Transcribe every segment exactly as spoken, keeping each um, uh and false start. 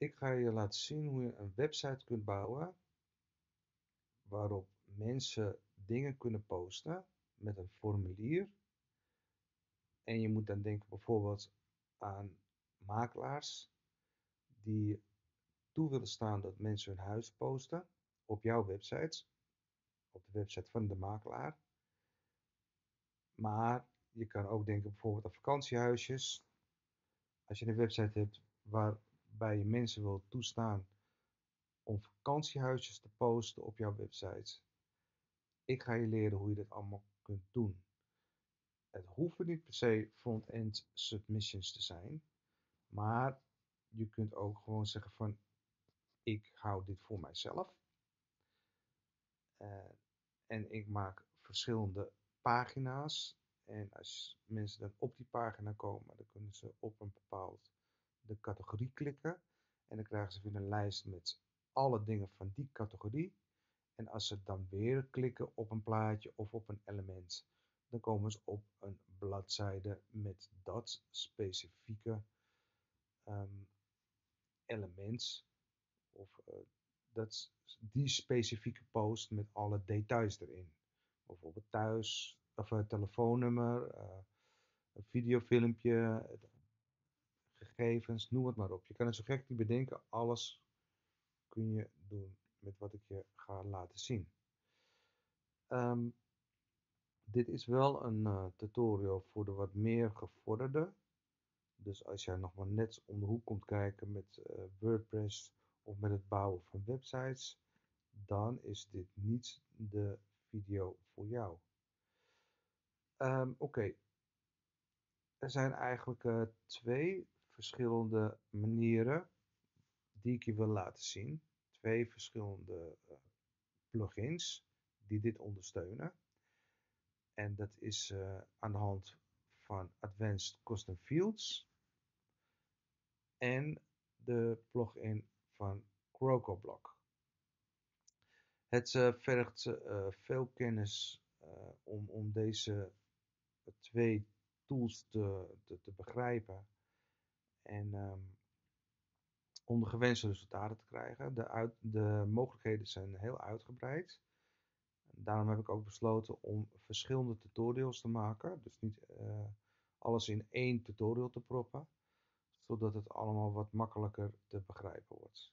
Ik ga je laten zien hoe je een website kunt bouwen waarop mensen dingen kunnen posten met een formulier. En je moet dan denken bijvoorbeeld aan makelaars die toe willen staan dat mensen hun huis posten op jouw website, op de website van de makelaar. Maar je kan ook denken bijvoorbeeld aan vakantiehuisjes. Als je een website hebt waarbij je mensen wil toestaan om vakantiehuisjes te posten op jouw website. Ik ga je leren hoe je dit allemaal kunt doen. Het hoeven niet per se front-end submissions te zijn, maar je kunt ook gewoon zeggen van ik hou dit voor mijzelf. Uh, en ik maak verschillende pagina's. En als mensen dan op die pagina komen, dan kunnen ze op een bepaald de categorie klikken. En dan krijgen ze weer een lijst met alle dingen van die categorie. En als ze dan weer klikken op een plaatje of op een element, dan komen ze op een bladzijde met dat specifieke um, element of uh, dat, die specifieke post met alle details erin. Bijvoorbeeld thuis, of een telefoonnummer, uh, een videofilmpje, gegevens, noem het maar op. Je kan het zo gek niet bedenken, alles kun je doen met wat ik je ga laten zien. Um, dit is wel een uh, tutorial voor de wat meer gevorderde. Dus als jij nog maar net om de hoek komt kijken met uh, WordPress of met het bouwen van websites, dan is dit niet de video voor jou. Um, Oké, okay. Er zijn eigenlijk uh, twee verschillende manieren die ik je wil laten zien. Twee verschillende uh, plugins die dit ondersteunen. En dat is uh, aan de hand van Advanced Custom Fields en de plugin van CrocoBlock. Het uh, vergt uh, veel kennis uh, om, om deze twee tools te, te, te begrijpen en um, om de gewenste resultaten te krijgen. De, uit, de mogelijkheden zijn heel uitgebreid. Daarom heb ik ook besloten om verschillende tutorials te maken. Dus niet uh, alles in één tutorial te proppen, zodat het allemaal wat makkelijker te begrijpen wordt.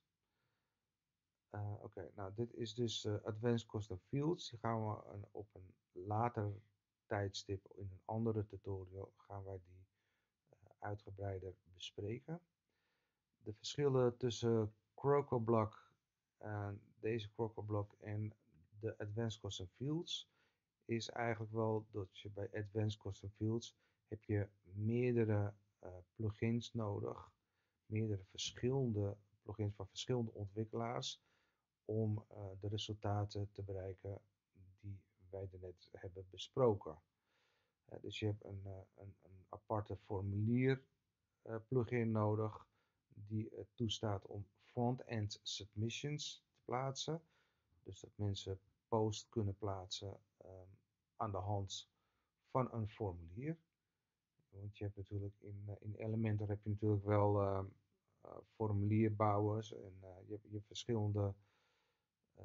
Uh, Oké, okay, nou dit is dus uh, Advanced Custom Fields. Die gaan we een, op een later tijdstip in een andere tutorial gaan wij die uh, uitgebreider bespreken. De verschillen tussen CrocoBlock, uh, deze CrocoBlock en de Advanced Custom Fields is eigenlijk wel dat je bij Advanced Custom Fields heb je meerdere uh, plugins nodig, meerdere verschillende plugins van verschillende ontwikkelaars om uh, de resultaten te bereiken die wij net hebben besproken. Uh, dus je hebt een, uh, een, een aparte formulier uh, plugin nodig die uh, toestaat om front-end submissions te plaatsen. Dus dat mensen post kunnen plaatsen um, aan de hand van een formulier. Want je hebt natuurlijk in, uh, in Elementor heb je natuurlijk wel uh, uh, formulierbouwers en uh, je, hebt, je hebt verschillende uh,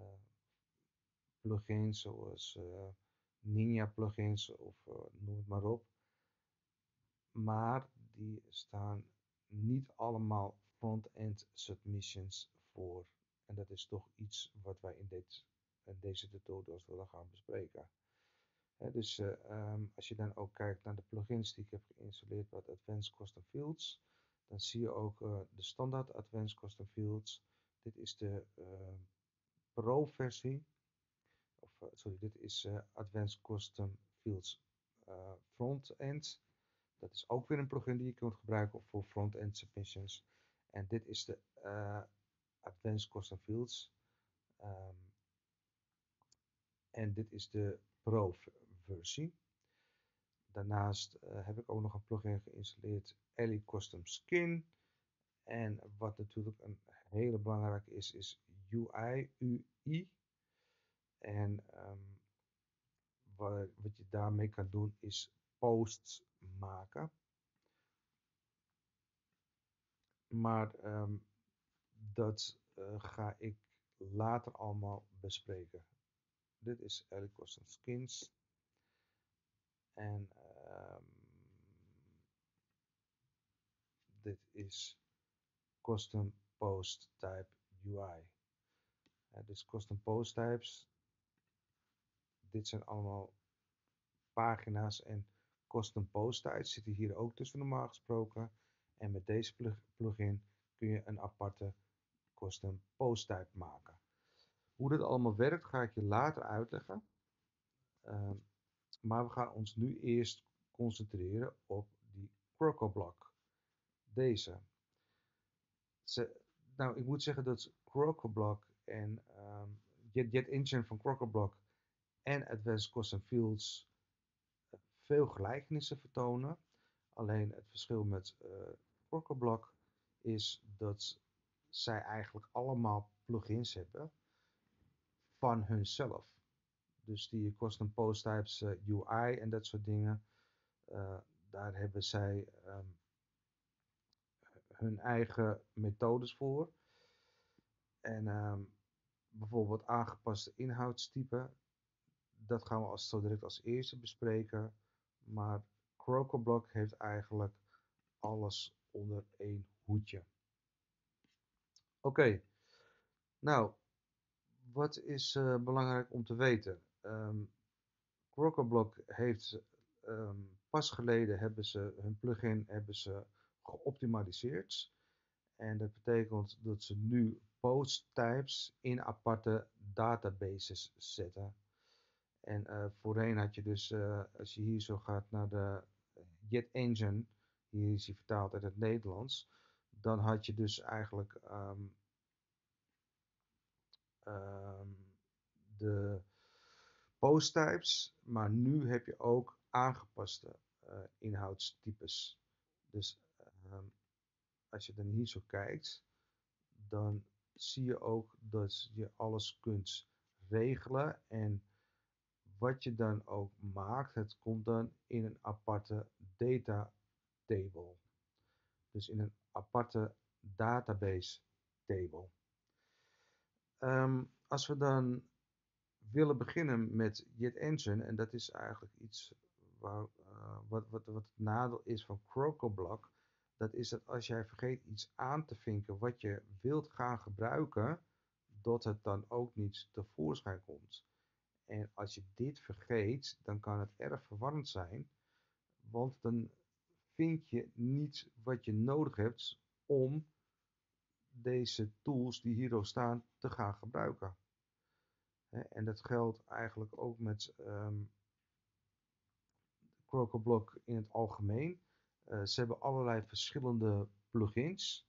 plugins zoals uh, Ninja plugins of uh, noem het maar op. Maar die staan niet allemaal front-end submissions voor. En dat is toch iets wat wij in, dit, in deze tutorials willen gaan bespreken. He, dus uh, um, als je dan ook kijkt naar de plugins die ik heb geïnstalleerd bij Advanced Custom Fields, dan zie je ook uh, de standaard Advanced Custom Fields. Dit is de uh, Pro versie. Of uh, sorry, dit is uh, Advanced Custom Fields uh, Frontend. Dat is ook weer een plugin die je kunt gebruiken voor front-end submissions. En dit is de uh, Advanced Custom Fields. Um, en dit is de Pro versie. Daarnaast uh, heb ik ook nog een plugin geïnstalleerd, Ellie Custom Skin. En wat natuurlijk een hele belangrijke is, is U I, U I. En um, wat, wat je daarmee kan doen is posts maken. Maar um, dat uh, ga ik later allemaal bespreken. Dit is Ellie Custom Skins. En um, dit is Custom Post Type U I. Uh, dus Custom Post Types. Dit zijn allemaal pagina's en Custom Post Types zitten hier ook tussen normaal gesproken. En met deze plugin kun je een aparte Custom Post Type maken. Hoe dit allemaal werkt ga ik je later uitleggen. Uh, maar we gaan ons nu eerst concentreren op die Crocoblock. Deze. Ze, nou, ik moet zeggen dat Crocoblock en um, Jet, Jet Engine van Crocoblock en Advanced Custom Fields uh, veel gelijkenissen vertonen. Alleen het verschil met uh, Crocoblock is dat zij eigenlijk allemaal plugins hebben van hunzelf. Dus die Custom Post Types uh, U I en dat soort dingen, uh, daar hebben zij um, hun eigen methodes voor. En um, bijvoorbeeld aangepaste inhoudstypen, dat gaan we als, zo direct als eerste bespreken. Maar Crocoblock heeft eigenlijk alles onder één hoedje. Oké, okay. Nou, wat is uh, belangrijk om te weten? Um, Crocoblock heeft um, pas geleden hebben ze hun plugin hebben ze geoptimaliseerd. En dat betekent dat ze nu post types in aparte databases zetten. En uh, voorheen had je dus, uh, als je hier zo gaat naar de Jet Engine, hier is hij vertaald uit het Nederlands, dan had je dus eigenlijk um, um, de post types, maar nu heb je ook aangepaste uh, inhoudstypes. Dus um, als je dan hier zo kijkt, dan zie je ook dat je alles kunt regelen en wat je dan ook maakt, het komt dan in een aparte data table. Dus in een aparte database table. Um, als we dan willen beginnen met Jet Engine, en dat is eigenlijk iets waar, uh, wat, wat, wat het nadeel is van Crocoblock, dat is dat als jij vergeet iets aan te vinken wat je wilt gaan gebruiken, dat het dan ook niet tevoorschijn komt. En als je dit vergeet, dan kan het erg verwarrend zijn, want dan vind je niet wat je nodig hebt om deze tools die hierop staan te gaan gebruiken. En dat geldt eigenlijk ook met um, Crocoblock in het algemeen. Uh, ze hebben allerlei verschillende plugins.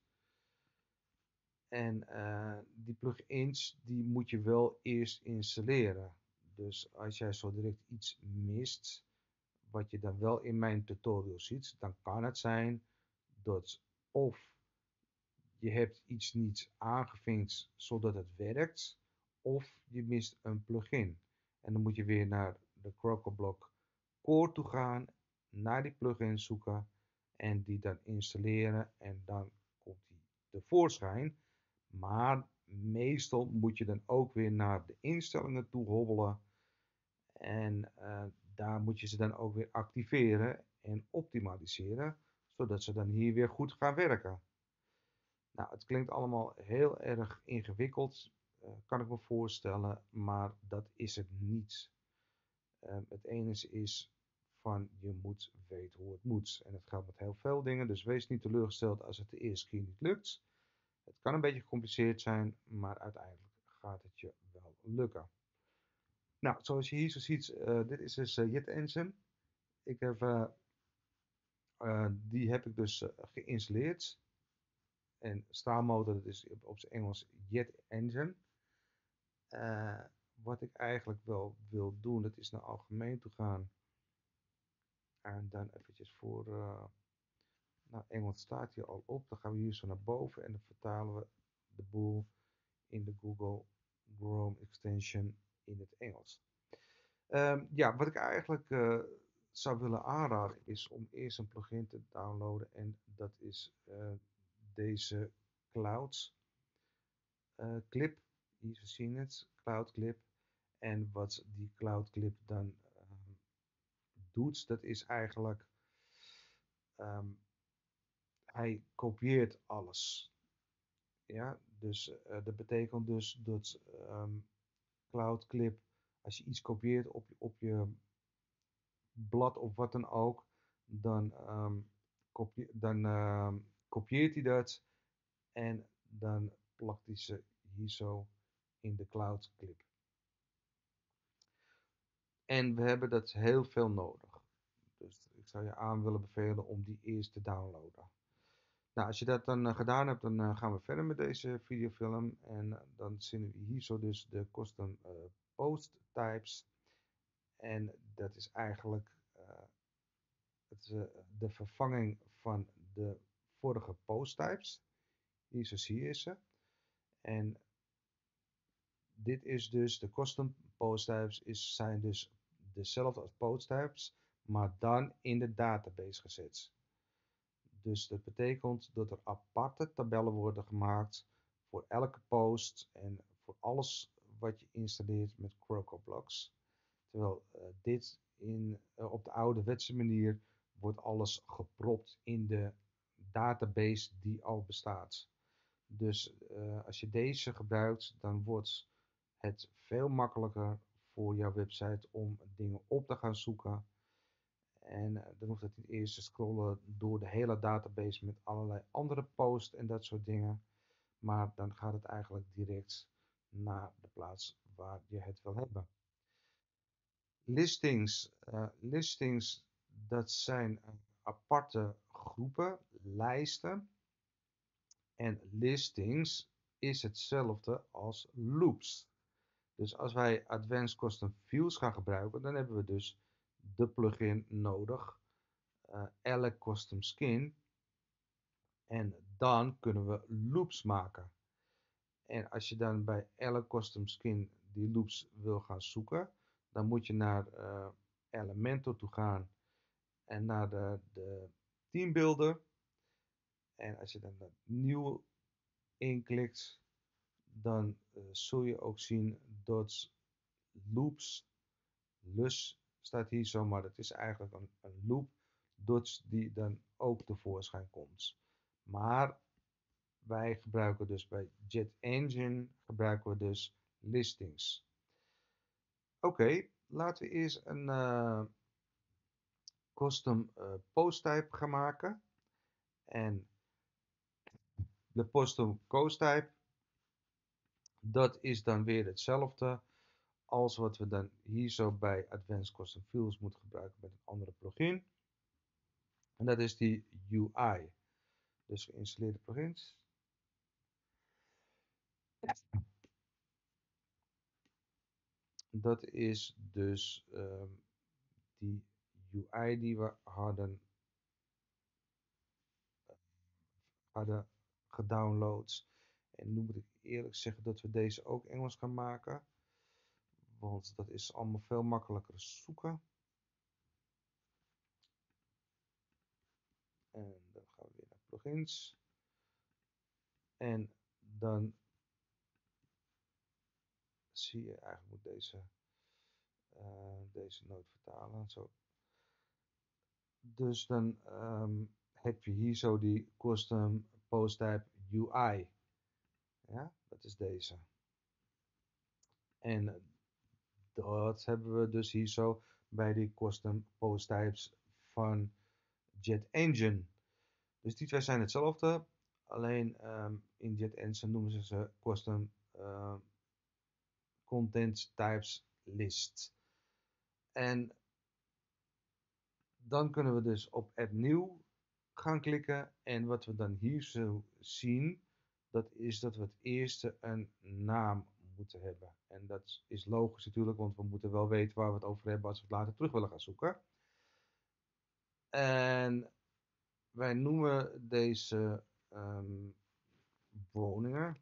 En uh, die plugins die moet je wel eerst installeren. Dus als jij zo direct iets mist, wat je dan wel in mijn tutorial ziet, dan kan het zijn dat of je hebt iets niet aangevinkt zodat het werkt, of je mist een plugin. En dan moet je weer naar de Crocoblock core toe gaan, naar die plugin zoeken en die dan installeren en dan komt die tevoorschijn. Maar meestal moet je dan ook weer naar de instellingen toe hobbelen en uh, daar moet je ze dan ook weer activeren en optimaliseren, zodat ze dan hier weer goed gaan werken. Nou, het klinkt allemaal heel erg ingewikkeld, uh, kan ik me voorstellen, maar dat is het niet. Uh, het enige is van je moet weten hoe het moet. En dat geldt met heel veel dingen, dus wees niet teleurgesteld als het de eerste keer niet lukt. Het kan een beetje gecompliceerd zijn, maar uiteindelijk gaat het je wel lukken. Nou, zoals je hier zo ziet, uh, dit is dus uh, Jet Engine. Ik heb, uh, uh, die heb ik dus uh, geïnstalleerd. En staalmotor, dat is op zijn Engels Jet Engine. Uh, wat ik eigenlijk wel wil doen, dat is naar algemeen toe gaan. En dan eventjes voor, uh, nou Engels staat hier al op. Dan gaan we hier zo naar boven en dan vertalen we de boel in de Google Chrome extension in het Engels. Um, ja, wat ik eigenlijk uh, zou willen aanraden is om eerst een plugin te downloaden en dat is uh, deze Clouds. uh, clip. Hier zien het, Cloud Clip. En wat die Cloud Clip dan um, doet, dat is eigenlijk, um, hij kopieert alles. Ja, dus uh, dat betekent dus dat um, Cloud Clip, als je iets kopieert op, op je blad of wat dan ook, dan, um, kopie, dan um, kopieert hij dat en dan plakt hij ze hier zo in de Cloud Clip. En we hebben dat heel veel nodig. Dus ik zou je aan willen bevelen om die eerst te downloaden. Nou, als je dat dan uh, gedaan hebt, dan uh, gaan we verder met deze videofilm. En uh, dan zien we hier zo dus de custom uh, post types. En dat is eigenlijk uh, het, uh, de vervanging van de vorige post types. Hier zo zie je ze. En dit is dus de custom post types is, zijn dus dezelfde als post types, maar dan in de database gezet. Dus dat betekent dat er aparte tabellen worden gemaakt voor elke post en voor alles wat je installeert met CrocoBlox. Terwijl uh, dit in, uh, op de ouderwetse manier wordt alles gepropt in de database die al bestaat. Dus uh, als je deze gebruikt, dan wordt het veel makkelijker voor jouw website om dingen op te gaan zoeken. En uh, dan hoeft het niet eerst te scrollen door de hele database met allerlei andere posts en dat soort dingen. Maar dan gaat het eigenlijk direct naar de plaats waar je het wil hebben. Listings. Uh, listings, dat zijn aparte groepen, lijsten. En listings is hetzelfde als loops. Dus als wij Advanced Custom Views gaan gebruiken, dan hebben we dus de plugin nodig, uh, elk custom skin. En dan kunnen we loops maken. En als je dan bij elk custom skin die loops wil gaan zoeken, dan moet je naar uh, Elementor toe gaan en naar de, de teambuilder. En als je dan naar nieuw inklikt, dan uh, zul je ook zien dat loops, lus staat hier zo, maar dat is eigenlijk een, een loop, dots die dan ook tevoorschijn komt. Maar wij gebruiken dus bij JetEngine gebruiken we dus listings. Oké, okay, laten we eerst een uh, custom uh, post type gaan maken. En de custom post type, dat is dan weer hetzelfde als wat we dan hier zo bij Advanced Custom Fields moeten gebruiken met een andere plugin. En dat is die U I. Dus geïnstalleerde plugins. Dat is dus um, die U I die we hadden, hadden gedownload. En nu moet ik eerlijk zeggen dat we deze ook Engels gaan maken. Want dat is allemaal veel makkelijker zoeken. En dan gaan we weer naar plugins. En dan zie je eigenlijk moet deze, uh, deze noot vertalen. Zo. Dus dan um, heb je hier zo die custom post type U I. Ja, dat is deze. En dat hebben we dus hier zo bij die custom post types van JetEngine. Dus die twee zijn hetzelfde, alleen um, in JetEngine noemen ze ze custom uh, content types list. En dan kunnen we dus op add new gaan klikken en wat we dan hier zo zien, dat is dat we het eerste een naam moeten hebben. En dat is logisch natuurlijk, want we moeten wel weten waar we het over hebben als we het later terug willen gaan zoeken. En wij noemen deze um, woningen.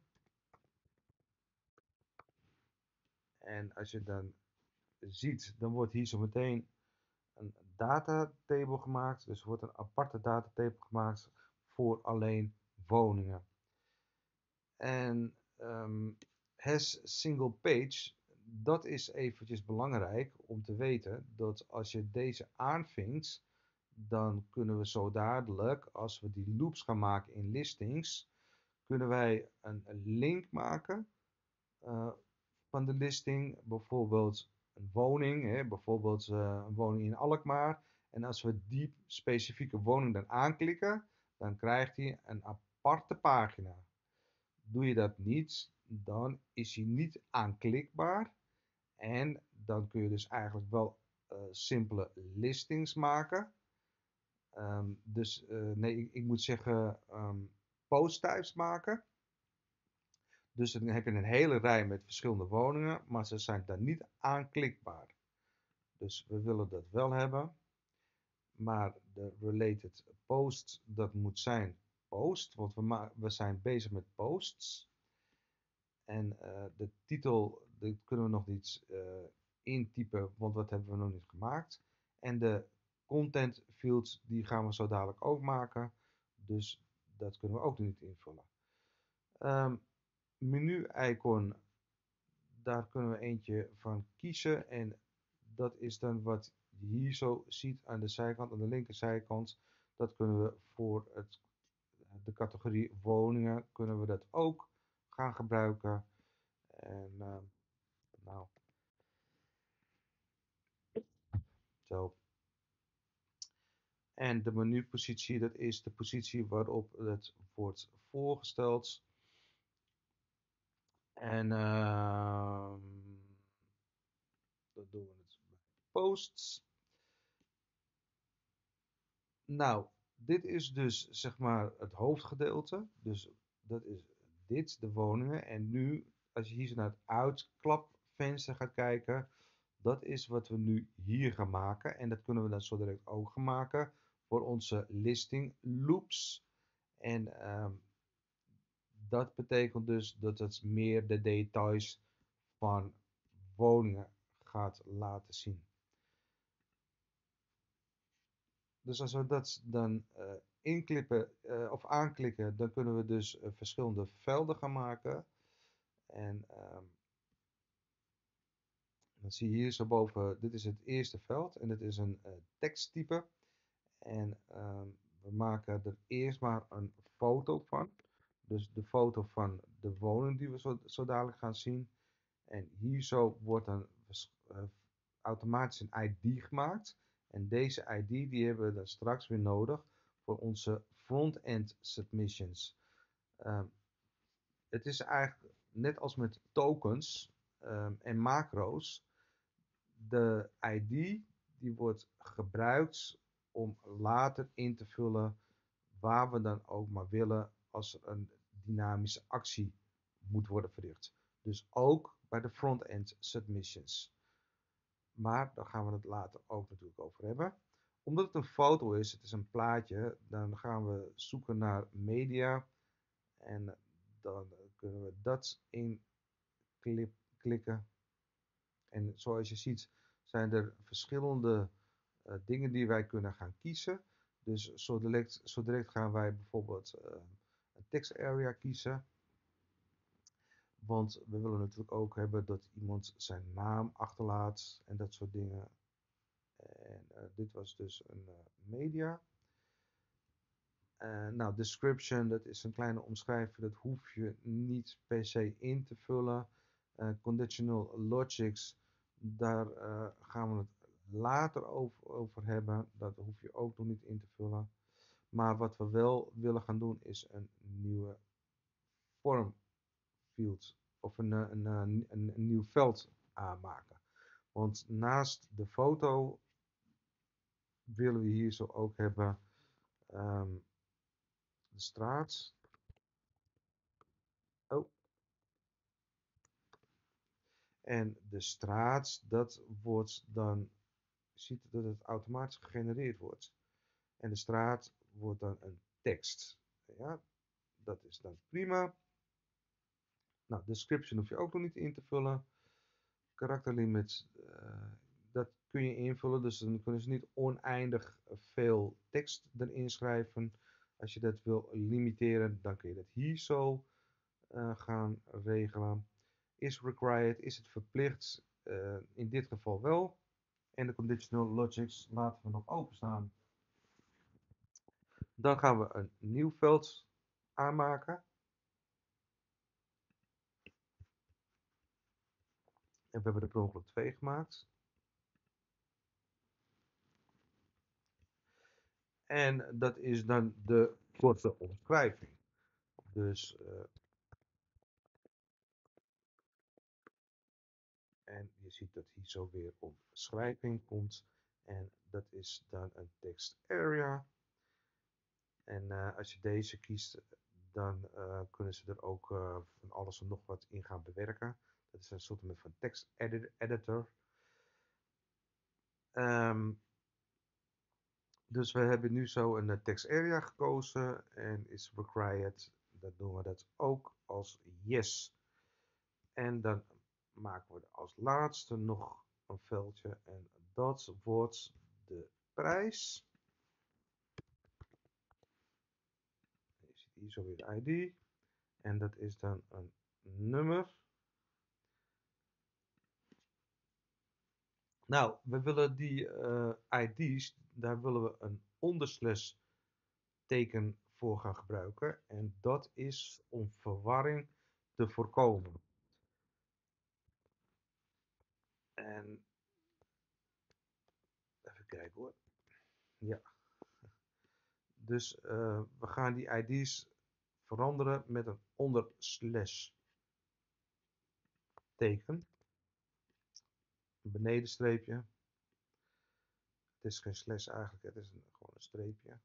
En als je dan ziet, dan wordt hier zo meteen een datatable gemaakt. Dus er wordt een aparte datatable gemaakt voor alleen woningen. En um, has single page, dat is eventjes belangrijk om te weten dat als je deze aanvinkt, dan kunnen we zo dadelijk, als we die loops gaan maken in listings, kunnen wij een, een link maken uh, van de listing, bijvoorbeeld een woning, hè, bijvoorbeeld uh, een woning in Alkmaar. En als we die specifieke woning dan aanklikken, dan krijgt hij een aparte pagina. Doe je dat niet, dan is hij niet aanklikbaar. En dan kun je dus eigenlijk wel uh, simpele listings maken. Um, dus uh, nee, ik, ik moet zeggen um, post types maken. Dus dan heb je een hele rij met verschillende woningen, maar ze zijn dan niet aanklikbaar. Dus we willen dat wel hebben. Maar de related post, dat moet zijn post, want we, we zijn bezig met posts. En uh, de titel, dat kunnen we nog niet uh, intypen, want wat hebben we nog niet gemaakt. En de content fields, die gaan we zo dadelijk ook maken. Dus dat kunnen we ook niet invullen. Um, menu-icon, daar kunnen we eentje van kiezen. En dat is dan wat je hier zo ziet aan de zijkant, aan de linkerzijkant. Dat kunnen we voor het, de categorie woningen, kunnen we dat ook gaan gebruiken. En uh, nou, zo. En de menupositie, dat is de positie waarop het wordt voorgesteld. En uh, dat doen we het bij posts. Nou, dit is dus zeg maar het hoofdgedeelte. Dus dat is dit, de woningen. En nu, als je hier zo naar het uitklapvenster gaat kijken, dat is wat we nu hier gaan maken. En dat kunnen we dan zo direct ook gaan maken voor onze listing loops. En um, dat betekent dus dat het meer de details van woningen gaat laten zien. Dus als we dat dan uh, inklippen uh, of aanklikken, dan kunnen we dus uh, verschillende velden gaan maken. En um, dan zie je hier zo boven, dit is het eerste veld en dit is een uh, teksttype. En um, we maken er eerst maar een foto van. Dus de foto van de woning die we zo, zo dadelijk gaan zien. En hier zo wordt dan uh, automatisch een I D gemaakt. En deze I D die hebben we dan straks weer nodig voor onze front-end submissions. Um, het is eigenlijk net als met tokens um, en macro's. De I D die wordt gebruikt om later in te vullen waar we dan ook maar willen als er een dynamische actie moet worden verricht. Dus ook bij de front-end submissions. Maar daar gaan we het later ook natuurlijk over hebben. Omdat het een foto is, het is een plaatje, dan gaan we zoeken naar media. En dan kunnen we dat inklikken. En zoals je ziet zijn er verschillende uh, dingen die wij kunnen gaan kiezen. Dus zo direct, zo direct gaan wij bijvoorbeeld uh, een text area kiezen. Want we willen natuurlijk ook hebben dat iemand zijn naam achterlaat en dat soort dingen. En uh, dit was dus een uh, media. Uh, nou, description, dat is een kleine omschrijving, dat hoef je niet per se in te vullen. Uh, conditional logics, daar uh, gaan we het later over, over hebben. Dat hoef je ook nog niet in te vullen. Maar wat we wel willen gaan doen is een nieuwe form field of een, een, een, een, een nieuw veld aanmaken. Want naast de foto willen we hier zo ook hebben um, de straat. Oh. En de straat, dat wordt dan, je ziet dat het automatisch gegenereerd wordt. En de straat wordt dan een tekst. Ja, dat is dan prima. Nou, description hoef je ook nog niet in te vullen. Karakterlimit, uh, dat kun je invullen. Dus dan kunnen ze niet oneindig veel tekst erin schrijven. Als je dat wil limiteren, dan kun je dat hier zo uh, gaan regelen. Is required, is het verplicht? Uh, in dit geval wel. En de conditional logics laten we nog openstaan. Dan gaan we een nieuw veld aanmaken. En we hebben er per ongeluk twee gemaakt. En dat is dan de korte omschrijving. Dus, uh, en je ziet dat hier zo weer omschrijving komt. En dat is dan een text area. En uh, als je deze kiest, dan uh, kunnen ze er ook uh, van alles en nog wat in gaan bewerken. Dat is een soort van text editor. Um, dus we hebben nu zo een text area gekozen en is required. Dan doen we dat ook als yes. En dan maken we als laatste nog een veldje en dat wordt de prijs. Je ziet hier zo weer de I D en dat is dan een nummer. Nou, we willen die uh, I D's, daar willen we een onderslash teken voor gaan gebruiken en dat is om verwarring te voorkomen. En even kijken hoor. Ja. Dus uh, we gaan die I D's veranderen met een onderslash teken. Een benedenstreepje. Het is geen slash eigenlijk, het is een, gewoon een streepje.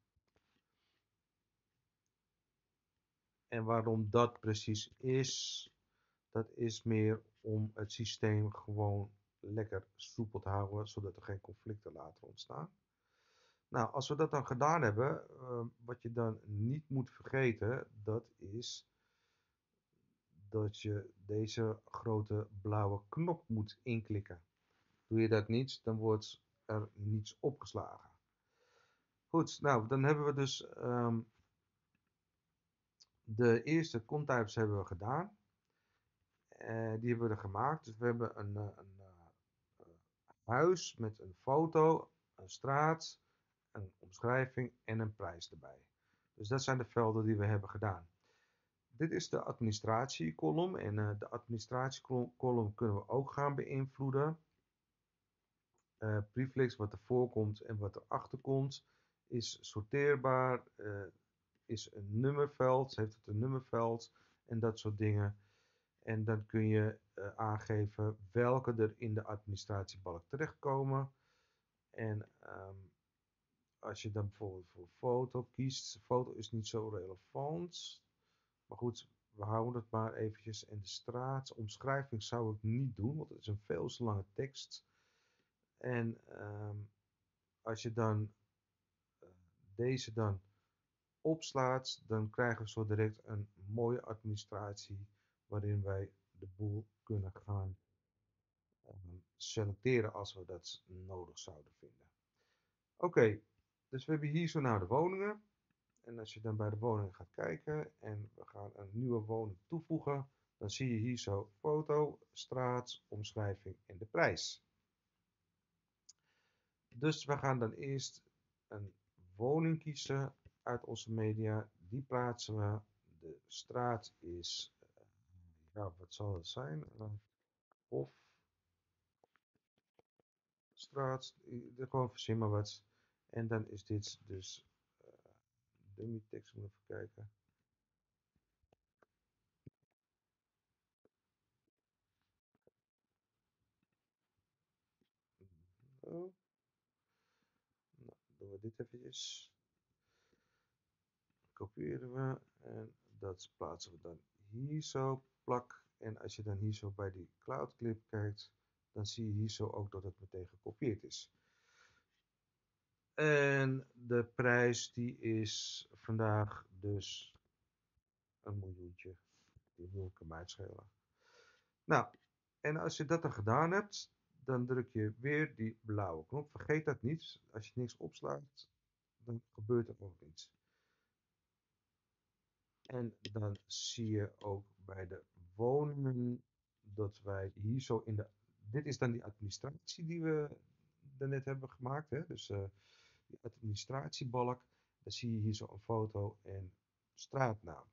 En waarom dat precies is, dat is meer om het systeem gewoon lekker soepel te houden, zodat er geen conflicten later ontstaan. Nou, als we dat dan gedaan hebben, uh, wat je dan niet moet vergeten, dat is dat je deze grote blauwe knop moet inklikken. Doe je dat niet, dan wordt er niets opgeslagen. Goed, nou, dan hebben we dus um, de eerste contypes hebben we gedaan. Uh, die hebben we er gemaakt. Dus we hebben een, een, een uh, huis met een foto, een straat, een omschrijving en een prijs erbij. Dus dat zijn de velden die we hebben gedaan. Dit is de administratiekolom en uh, de administratiekolom kunnen we ook gaan beïnvloeden. Uh, prefix wat er voorkomt en wat er achter komt is sorteerbaar, uh, is een nummerveld, heeft het een nummerveld en dat soort dingen. En dan kun je uh, aangeven welke er in de administratiebalk terechtkomen. En um, als je dan bijvoorbeeld voor foto kiest, foto is niet zo relevant. Maar goed, we houden het maar eventjes. En de straatomschrijving zou ik niet doen, want het is een veel te lange tekst. En um, als je dan uh, deze dan opslaat, dan krijgen we zo direct een mooie administratie waarin wij de boel kunnen gaan um, selecteren als we dat nodig zouden vinden. Oké, okay, dus we hebben hier zo naar de woningen. En als je dan bij de woningen gaat kijken en we gaan een nieuwe woning toevoegen, dan zie je hier zo foto, straat, omschrijving en de prijs. Dus we gaan dan eerst een woning kiezen uit onze media. Die plaatsen we. De straat is, ja, wat zal het zijn? Of straat, gewoon verzin maar wat. En dan is dit dus uh, dummy tekst, moet even kijken. Oh. Nou, doen we dit eventjes. Kopiëren we en dat plaatsen we dan hier zo, plak. En als je dan hier zo bij die cloud clip kijkt, dan zie je hier zo ook dat het meteen gekopieerd is. En de prijs die is vandaag dus een miljoentje. Die wil ik hem uitschelen. Nou, en als je dat dan gedaan hebt, dan druk je weer die blauwe knop. Vergeet dat niet. Als je niks opslaat, dan gebeurt er ook niets. En dan zie je ook bij de woningen dat wij hier zo in de... Dit is dan die administratie die we daarnet hebben gemaakt. Hè? Dus uh, die administratiebalk. Dan zie je hier zo een foto en straatnaam.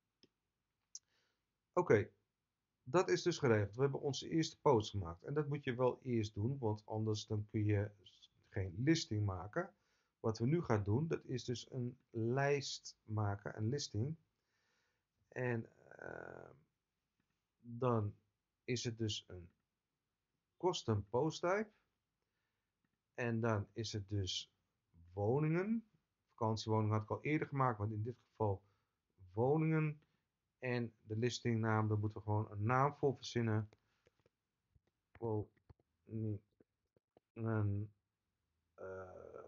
Oké, okay, dat is dus geregeld. We hebben onze eerste post gemaakt. En dat moet je wel eerst doen, want anders dan kun je geen listing maken. Wat we nu gaan doen, dat is dus een lijst maken, een listing. En uh, dan is het dus een custom post type. En dan is het dus woningen. Vakantiewoningen had ik al eerder gemaakt, maar in dit geval woningen. En de listingnaam, daar moeten we gewoon een naam voor verzinnen. Woningen. Uh,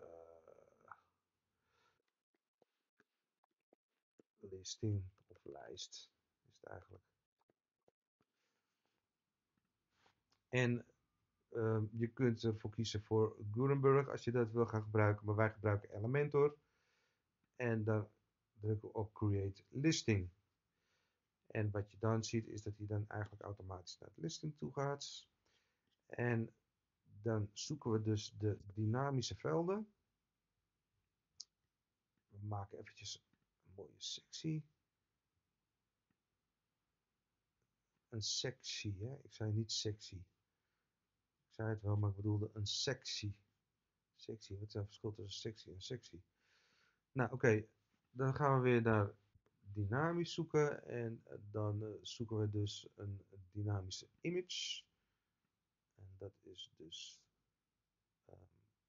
listing of lijst is het eigenlijk. En uh, je kunt ervoor kiezen voor Gutenberg als je dat wil gaan gebruiken, maar wij gebruiken Elementor. En dan drukken we op Create Listing. En wat je dan ziet is dat hij dan eigenlijk automatisch naar het listing toe gaat. En dan zoeken we dus de dynamische velden. We maken eventjes een mooie sectie. Een sectie, hè? Ik zei niet sectie. Ik zei het wel, maar ik bedoelde een sectie. Sectie, wat is het verschil tussen sectie en sectie? Nou, oké. Okay. Dan gaan we weer naar dynamisch zoeken. En dan uh, zoeken we dus een dynamische image. En dat is dus um,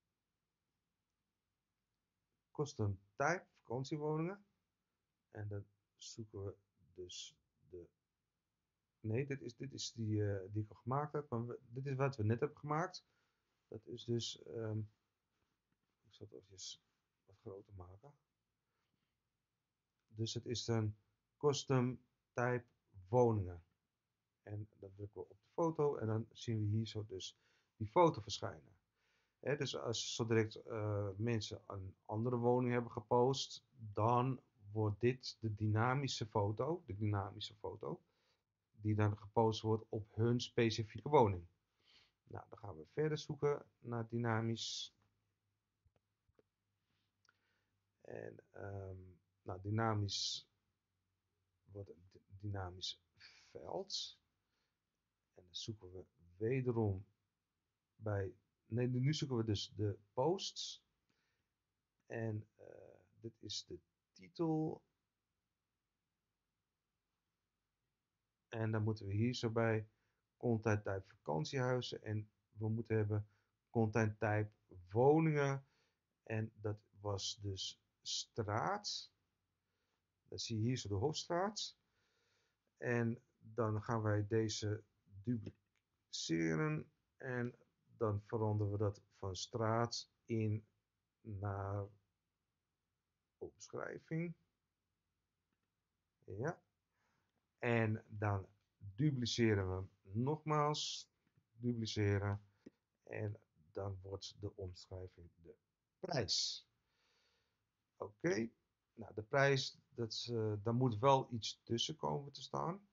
custom type, vakantiewoningen. En dan zoeken we dus de... Nee, dit is, dit is die, uh, die ik al gemaakt heb. Maar we, dit is wat we net hebben gemaakt. Dat is dus... Um, ik zal het even wat groter maken. Dus het is een custom type woningen. En dan drukken we op de foto en dan zien we hier zo dus die foto verschijnen. He, dus als zo direct uh, mensen een andere woning hebben gepost, dan wordt dit de dynamische foto, de dynamische foto, die dan gepost wordt op hun specifieke woning. Nou, dan gaan we verder zoeken naar dynamisch. En um, nou, dynamisch wordt een dynamisch veld. En dan zoeken we wederom bij, nee, nu zoeken we dus de posts. En uh, dit is de titel. En dan moeten we hier zo bij content type vakantiehuizen. En we moeten hebben content type woningen. En dat was dus straat. Dan zie je hier zo de Hofstraat. En dan gaan wij deze dupliceren. En dan veranderen we dat van straat in naar omschrijving. Ja. En dan dupliceren we hem nogmaals. Dupliceren. En dan wordt de omschrijving de prijs. Oké. Okay. Nou, de prijs, dat, uh, daar moet wel iets tussen komen te staan.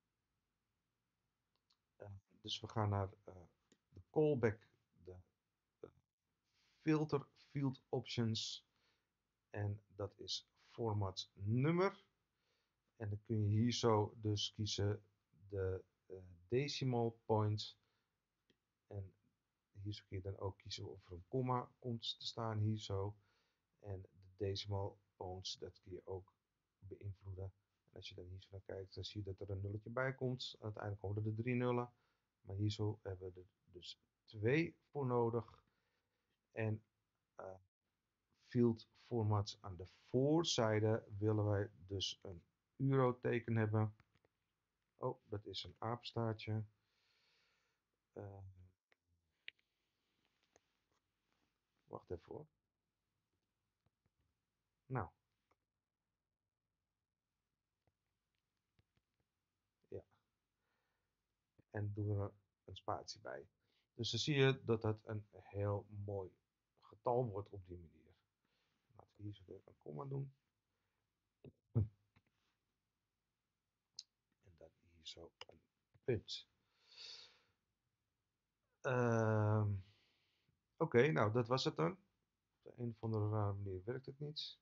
Uh, dus we gaan naar uh, de callback, de uh, filter field options. En dat is format nummer. En dan kun je hier zo dus kiezen de uh, decimal point. En hier zo kun je dan ook kiezen of er een komma komt te staan hier zo. En de decimal points, dat kun je ook beïnvloeden. En als je dan hier zo naar kijkt, dan zie je dat er een nulletje bij komt. Uiteindelijk komen er de drie nullen. Maar hier zo hebben we er dus twee voor nodig. En uh, field formats aan de voorzijde willen wij dus een euroteken hebben. Oh, dat is een apenstaartje. Uh, wacht even hoor. Nou. Ja. En doen er een spatie bij. Dus dan zie je dat dat een heel mooi getal wordt op die manier. Laten we hier zo even een komma doen. hier zo een punt. Uh, Oké, okay, nou dat was het dan. Op de een of andere rare manier werkt het niet.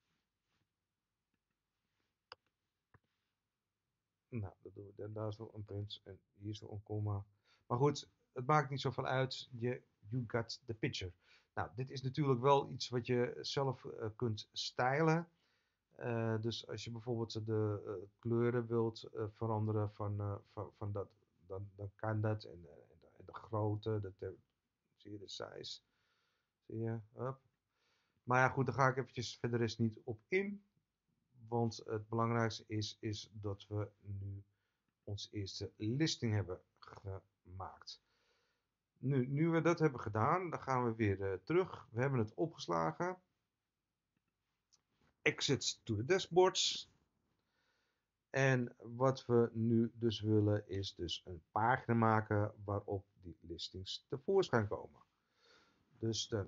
Nou, dat doen we dan daar zo een punt en hier zo een komma. Maar goed, het maakt niet zoveel uit. Je, you got the picture. Nou, dit is natuurlijk wel iets wat je zelf uh, kunt stylen. Uh, dus als je bijvoorbeeld de uh, kleuren wilt uh, veranderen van, uh, van, van dat, dan, dan kan dat. En, uh, en, de, en de grootte, de te, zie je de size. Zie je? Up. Maar ja, goed, daar ga ik eventjes verder eens niet op in. Want het belangrijkste is, is dat we nu onze eerste listing hebben gemaakt. Nu, nu we dat hebben gedaan, dan gaan we weer uh, terug. We hebben het opgeslagen. Exit to the dashboards. En wat we nu dus willen is dus een pagina maken waarop die listings tevoorschijn komen. Dus dan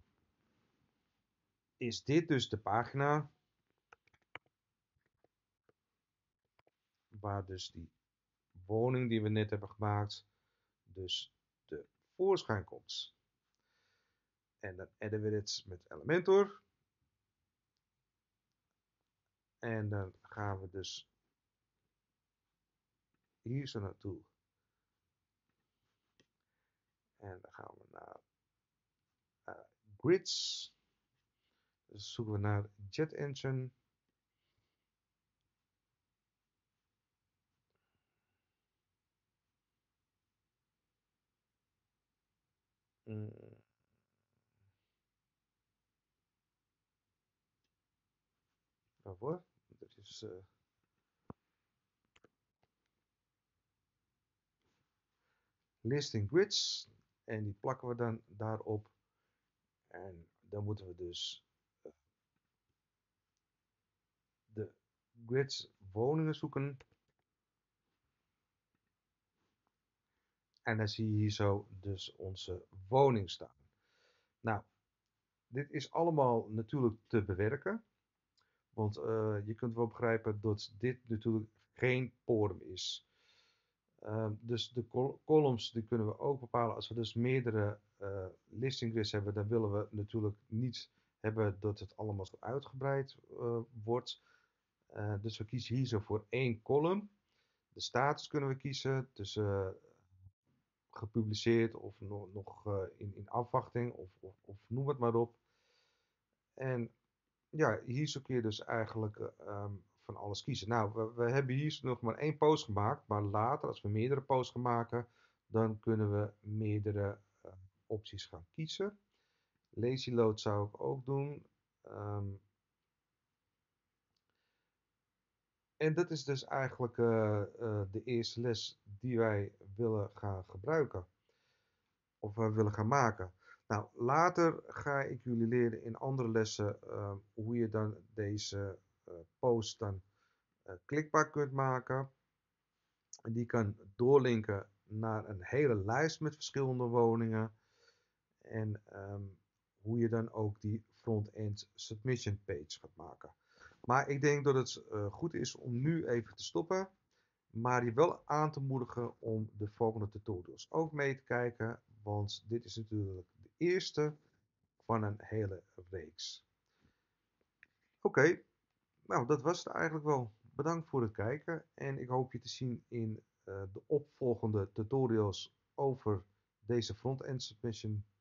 is dit dus de pagina waar dus die woning die we net hebben gemaakt dus tevoorschijn komt. En dan adden we dit met Elementor. En dan gaan we dus hier zo naartoe. En dan gaan we naar uh, grids. Dus zoeken we naar Jet Engine. Mm. Waarvoor? Dat is uh, listing grids. En die plakken we dan daarop. En dan moeten we dus uh, de grids woningen zoeken. En dan zie je hier zo dus onze woning staan. Nou, dit is allemaal natuurlijk te bewerken. Want uh, je kunt wel begrijpen dat dit natuurlijk geen porum is. Uh, dus de col columns die kunnen we ook bepalen. Als we dus meerdere uh, listing grids hebben, dan willen we natuurlijk niet hebben dat het allemaal zo uitgebreid uh, wordt. Uh, dus we kiezen hier zo voor één column. De status kunnen we kiezen. Dus uh, gepubliceerd of nog, nog uh, in, in afwachting of, of, of noem het maar op. En ja, hier zo kun je dus eigenlijk uh, um, van alles kiezen. Nou, we, we hebben hier nog maar één post gemaakt, maar later als we meerdere posts gaan maken, dan kunnen we meerdere uh, opties gaan kiezen. Lazy load zou ik ook doen. Um, en dat is dus eigenlijk uh, uh, de eerste les die wij willen gaan gebruiken. Of we willen gaan maken. Nou, later ga ik jullie leren in andere lessen uh, hoe je dan deze uh, post dan uh, klikbaar kunt maken. En die kan doorlinken naar een hele lijst met verschillende woningen. En um, hoe je dan ook die front-end submission page gaat maken. Maar ik denk dat het uh, goed is om nu even te stoppen. Maar je wel aan te moedigen om de volgende tutorials ook mee te kijken. Want dit is natuurlijk de eerste van een hele reeks. Oké, okay, nou dat was het eigenlijk wel. Bedankt voor het kijken en ik hoop je te zien in uh, de opvolgende tutorials over deze front-end submission